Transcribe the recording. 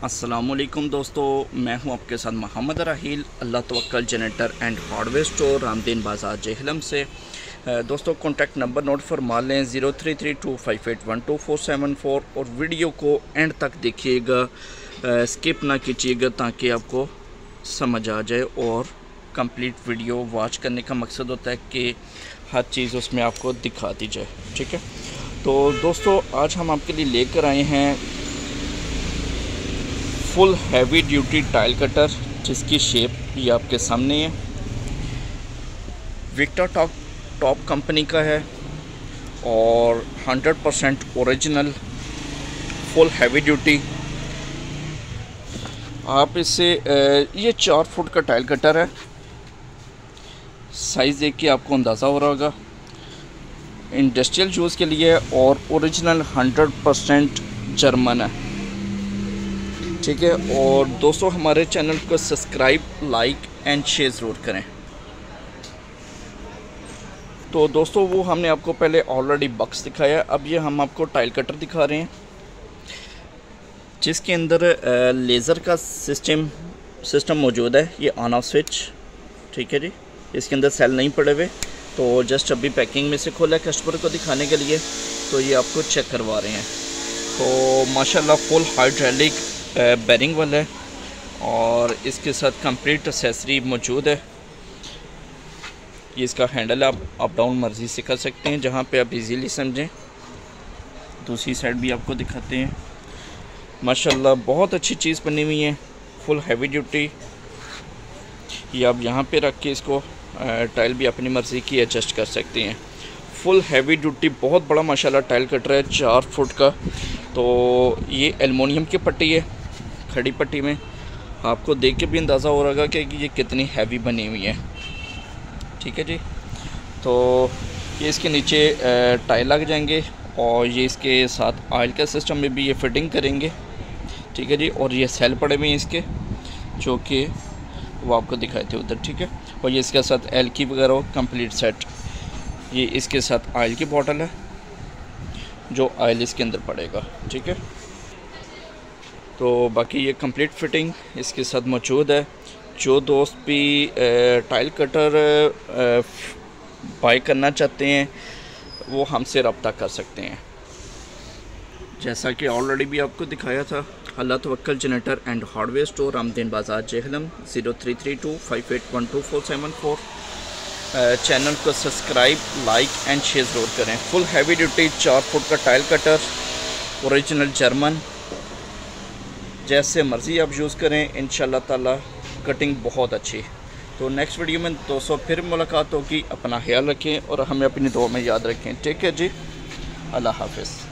अस्सलामुअलैकुम दोस्तों, मैं हूं आपके साथ Mohammad Raheel, Allah Tawakkal generator and hardware store, Ramdeen Bazaar Jhelum से। दोस्तों कॉन्टैक्ट नंबर नोट फरमा लें 0332581247 और वीडियो को एंड तक देखिएगा, स्किप ना कीजिएगा ताकि आपको समझ आ जाए। और कंप्लीट वीडियो वॉच करने का मकसद होता है कि हर चीज़ उसमें आपको दिखा दी जाए, ठीक है। तो दोस्तों आज हम आपके लिए लेकर आए हैं full heavy duty tile cutter, जिसकी शेप ये आपके सामने है। विक्टर टॉप कंपनी का है और 100% ओरिजिनल फुल हैवी ड्यूटी। आप इससे ये 4 फुट का टाइल कटर है। साइज़ देख के आपको अंदाज़ा हो रहा होगा, इंडस्ट्रियल यूज़ के लिए और ओरिजिनल 100% जर्मन है, ठीक है। और दोस्तों हमारे चैनल को सब्सक्राइब, लाइक एंड शेयर ज़रूर करें। तो दोस्तों वो हमने आपको पहले ऑलरेडी बॉक्स दिखाया, अब ये हम आपको टाइल कटर दिखा रहे हैं जिसके अंदर लेज़र का सिस्टम मौजूद है। ये ऑन ऑफ स्विच, ठीक है जी। इसके अंदर सेल नहीं पड़े हुए, तो जस्ट अभी पैकिंग में से खोला है कस्टमर को दिखाने के लिए, तो ये आपको चेक करवा रहे हैं। तो माशाल्लाह फुल हाइड्रोलिक बेरिंग वाला है और इसके साथ कंप्लीट एक्सेसरी मौजूद है। ये इसका हैंडल आप अप डाउन मर्ज़ी से कर सकते हैं, जहाँ पे आप इजीली समझें। दूसरी साइड भी आपको दिखाते हैं। माशाल्लाह बहुत अच्छी चीज़ बनी हुई है, फुल हैवी ड्यूटी। ये आप यहाँ पे रख के इसको टाइल भी अपनी मर्ज़ी की एडजस्ट कर सकते हैं। फुल हैवी ड्यूटी बहुत बड़ा माशाल्लाह टाइल कटर है, 4 फुट का। तो ये एलुमिनियम की पट्टी है, खड़ी पट्टी में। आपको देख के भी अंदाज़ा हो रहा होगा कि ये कितनी हैवी बनी हुई है, ठीक है जी। तो ये इसके नीचे टाइल लग जाएंगे और ये इसके साथ ऑयल का सिस्टम में भी ये फिटिंग करेंगे, ठीक है जी। और ये सेल पड़े हुए हैं इसके, जो कि वो आपको दिखाए थे उधर, ठीक है। और ये इसके साथ एल की वगैरह कंप्लीट सेट। ये इसके साथ ऑयल की बॉटल है, जो ऑयल इसके अंदर पड़ेगा, ठीक है। तो बाकी ये कंप्लीट फिटिंग इसके साथ मौजूद है। जो दोस्त भी टाइल कटर बाय करना चाहते हैं वो हमसे रब्ता कर सकते हैं। जैसा कि ऑलरेडी भी आपको दिखाया था, Allah Tawakkal generator and hardware store, Ramdeen Bazaar Jhelum, 0332581247 channel को सब्सक्राइब, लाइक एंड शेयर ज़रूर करें। फुल हैवी ड्यूटी 4 फुट का टाइल कटर, ओरिजिनल जर्मन, जैसे मर्ज़ी आप यूज़ करें, इंशाल्लाह ताला कटिंग बहुत अच्छी। तो नेक्स्ट वीडियो में दोस्तों फिर मुलाकात होगी। अपना ख्याल रखें और हमें अपनी दुआ में याद रखें, ठीक है जी। अल्लाह हाफ़िज़।